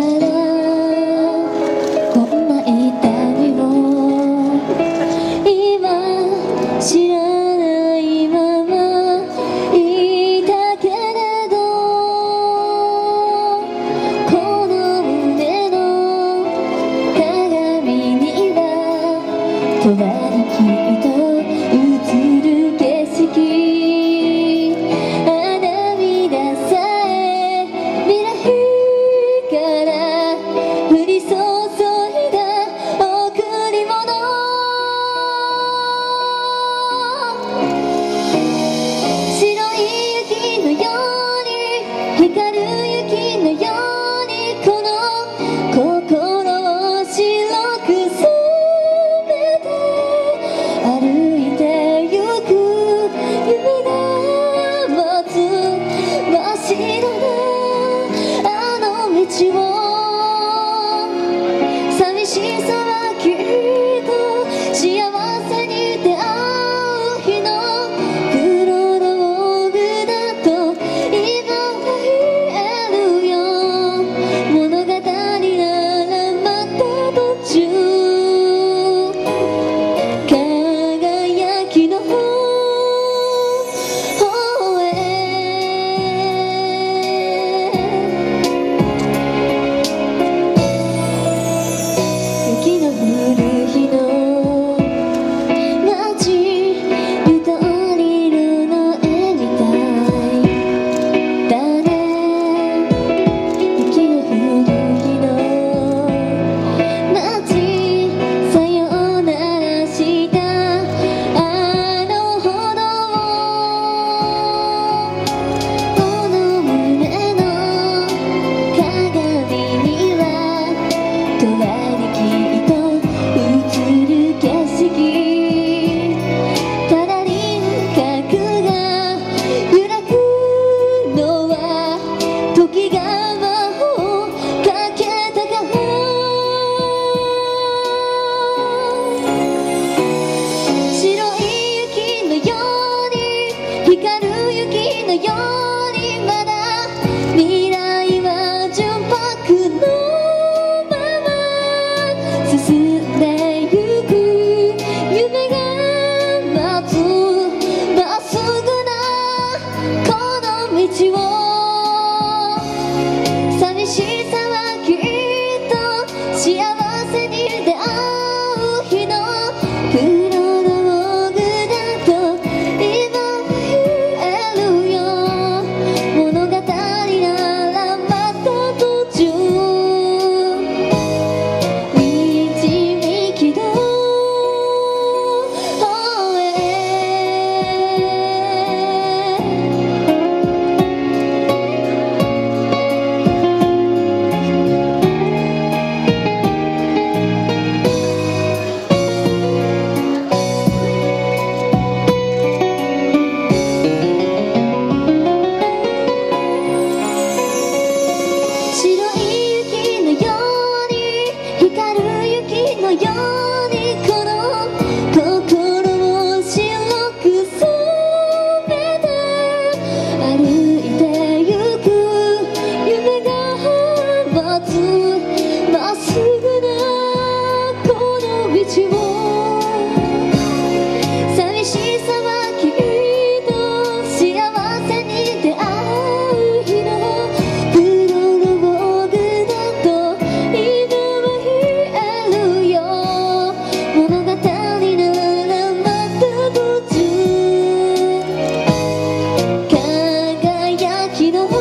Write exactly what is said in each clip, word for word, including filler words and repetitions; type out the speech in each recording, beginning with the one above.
こんな痛みを今知らないままいたけれど、この胸の鏡にはとばりきっと映る景色、あ涙さえ未来から降り注いだ贈り物、白い雪のように光る雪のようにこの心を白く染めて歩いてゆく夢が待つ真っ白なあの道を、寂しさはきっと幸せに出会う日のプロローグだと今は言えるよ、物語ならまた途中、輝きの方へ雪の降る日の街、緑色の絵みたいだね。雪の降る日の街、さよならしたあの歩道、この胸の鏡にはとばりきっと映る景色、ただ輪郭が揺らぐのは時が魔法をかけたから、白い雪のように光る雪のようにまだ未来は純白のまま進んでゆく夢が待つまっすぐなこの道を、寂しさはきっと幸せに出会う日のプロローグだと今は言えるよ、物語ならまた途中、導きの方へ白い雪のように光る雪のようにこの心を白く染めて歩いてゆく夢が待つまっすぐなこの道を、寂しさはきっと幸せに出会う日のプロローグだと今は言えるよ、物語ならまた途中、輝きの方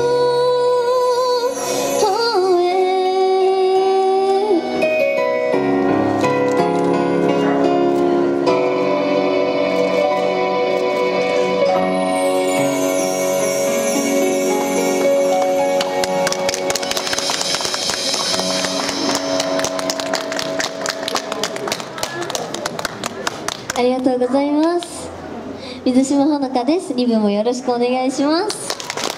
ありがとうございます。水島ほのかです。に部もよろしくお願いします。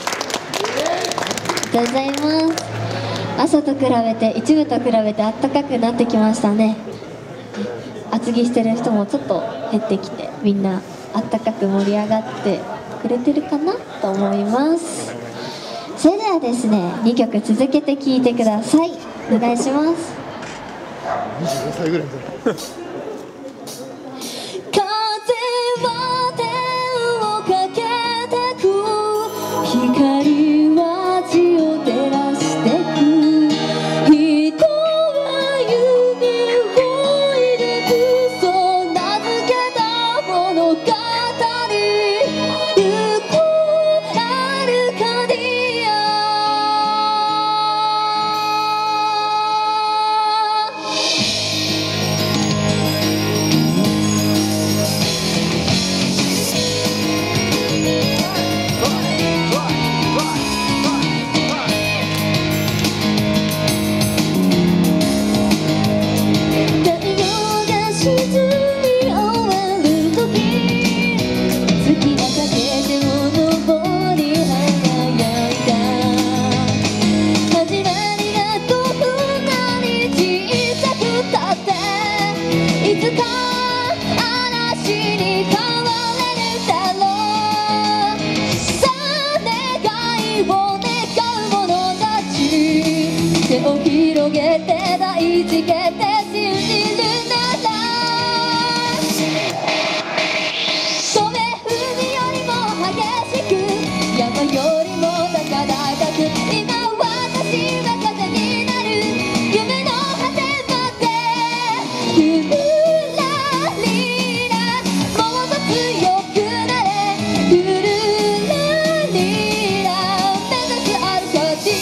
ありがとうございます。朝と比べていち部と比べて暖かくなってきましたね。厚着してる人もちょっと減ってきて、みんなあったかく盛り上がってくれてるかなと思います。それではですね、にきょく続けて聴いてください。 お願いします。 にじゅうごさいぐらいじゃない風は手をかけてく、光は血を照らしてく、人は夢を抱く、そう名付けた物語、行こうアルカディア。手を広げて大事けて信じるなら、止め踏みよりも激しく、山よりも高々く、今私は風になる、夢の果てまでふらりら、もっと強くなれ、ふらりら、目指すアルカディ。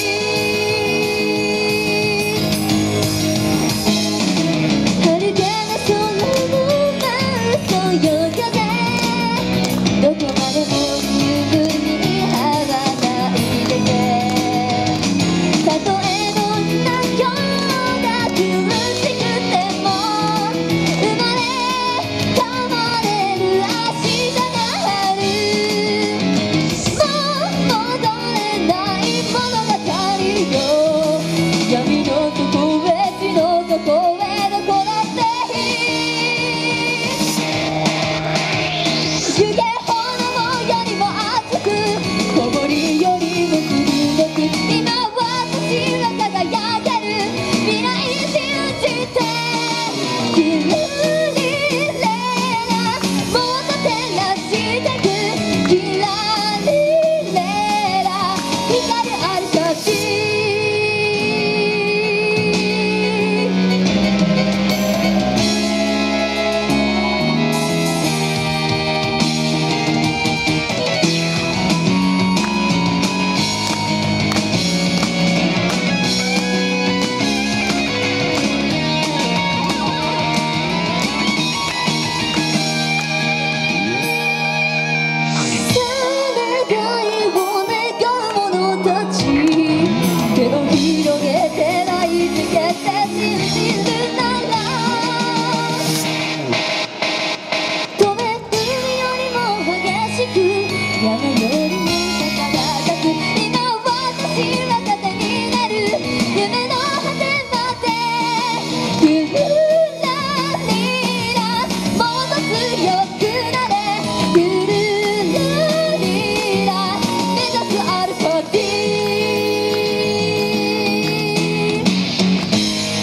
どこまでも十分に羽ばたいてて、たとえどんな今日が苦しくても、生まれ変われる明日がある。もう戻れない物語よ、闇の底へ地の底へどこだっていい。行け小堀よりも鋭く、今私は輝ける未来信じて、キルリレラもっと照らしてく、キラリレラ光るアルカディ。手を広げて抱いつけて信じるなら、止め海よりも激しく、山よりも高々く、今私は風になる、夢の果てまでふらりら、もっと強くなれ、ふらりら、目指すアルカディ。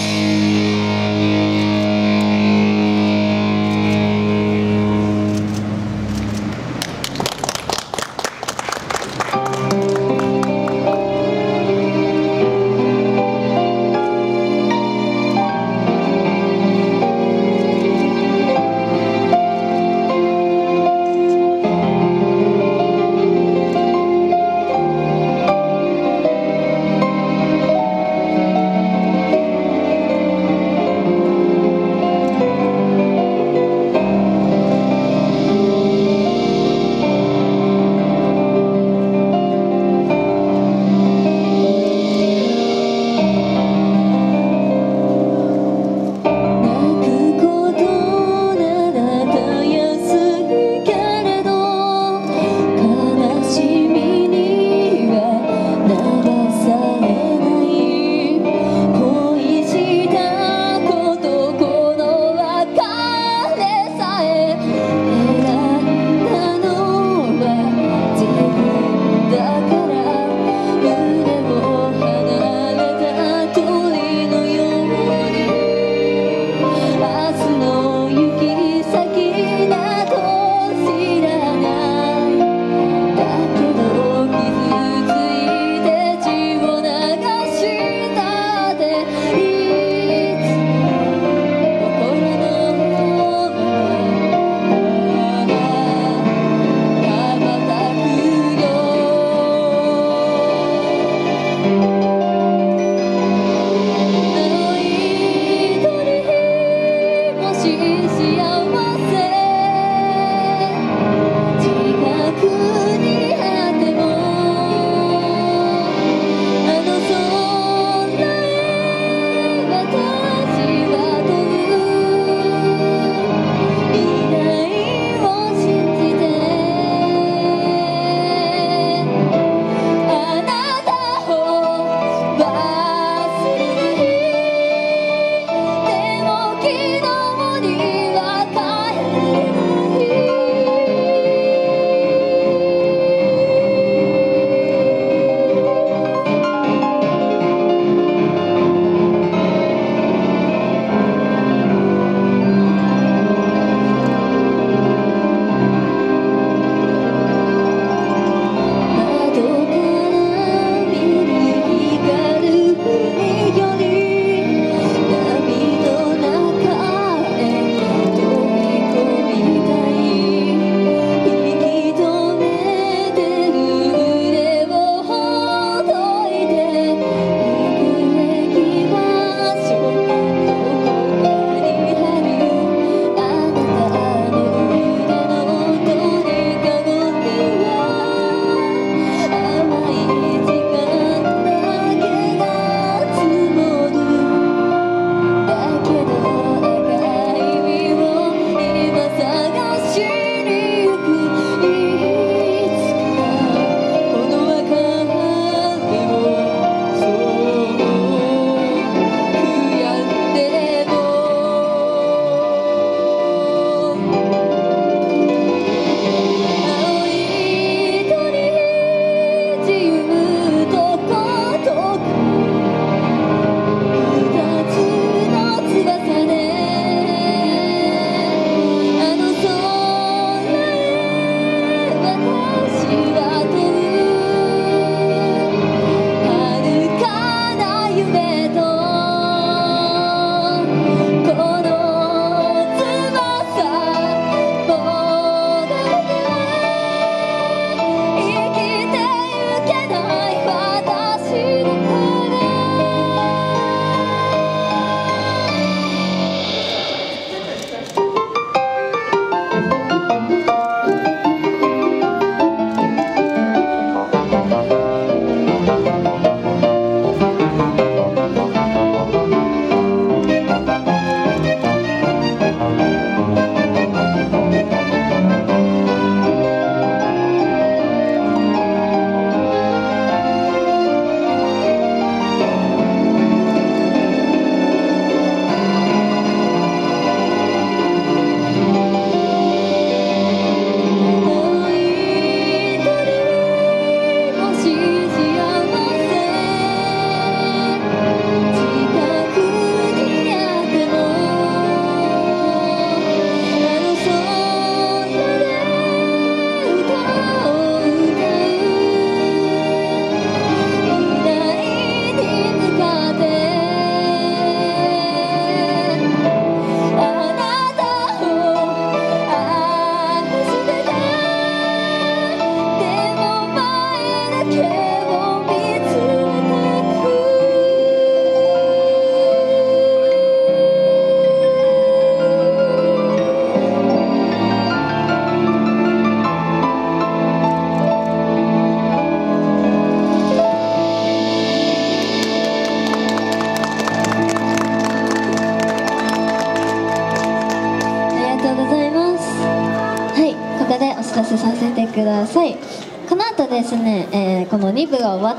こでお知らせさせてください。この後ですね、えーこのに部が終わっ